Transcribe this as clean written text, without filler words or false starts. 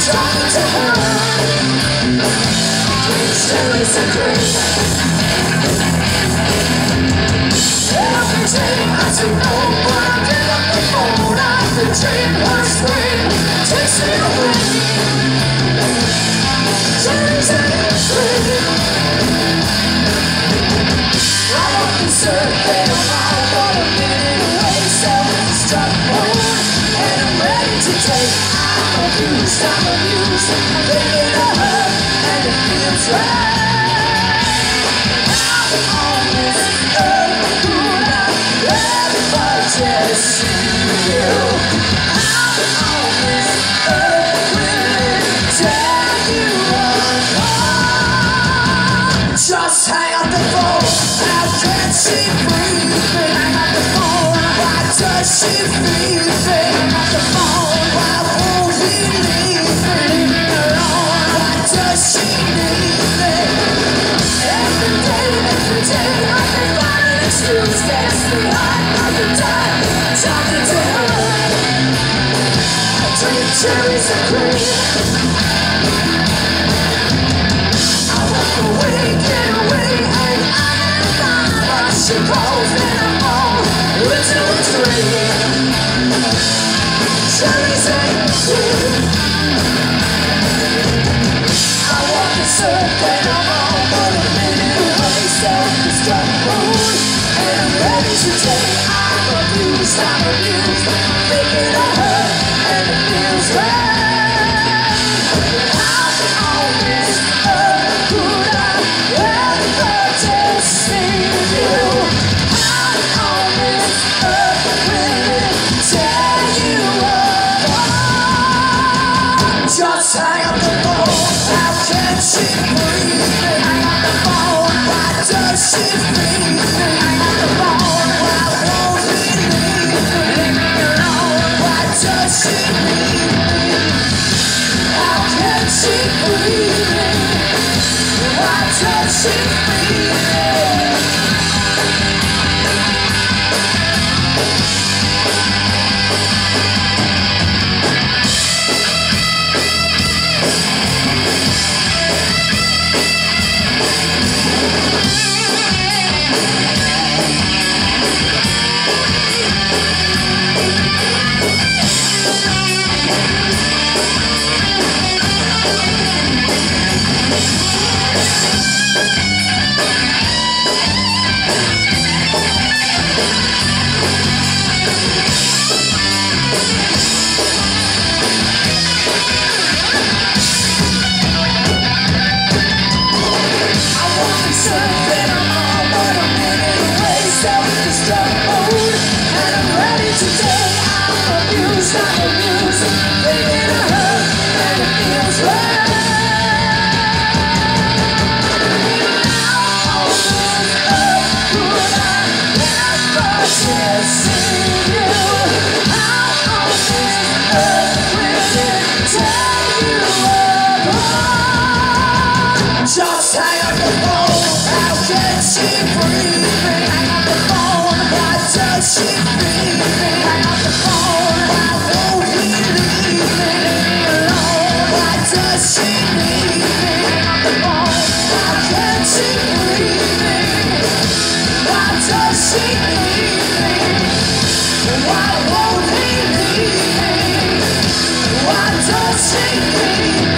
talking to her. Cherries and cream. Every day I say no, but I pick up the phone. I've been dreaming her scream takes me away. Cherries and cream. I want to serve it all, but a minute away. Self-destruct mode, and I'm ready to take. I'm amused, I'm thinking of her, and it feels right. Out on this earth, could I ever just see you? Out on this earth, will it tear you apart? Just hang up the phone. How can she breathe? Hang up the phone. Why does she feel? Hang up the phone. Why won't he leave me alone? Why does she need me? Every day I can find an excuse. Gets me high, I can die talking to her. I drink cherries and cream. I walk away, get away, and I am fine. But she calls and I'm on into a dream. Cherries and cream. I walk the surf and I'm on, but a minute away. Self-destruct mode, and I'm ready to take. I'm amused, thinking of her, and it feels right. Out on this earth, could I ever just see you? Out on this earth, will it tear you apart? Just hang up the phone. How can she breathe? Hang up the phone. Why does she feel? Hang up the phone. Why won't he leave me alone? Why does she need me? How can she breathe? Why does she feel? Just hang up the phone. How can she breathe? Hang up the phone. Why does she feel? Hang up the phone. Why won't he leave me alone? Why does she need me? Hang up the phone. How can she breathe? Why does she need me? Why won't he leave me? Why does she need me?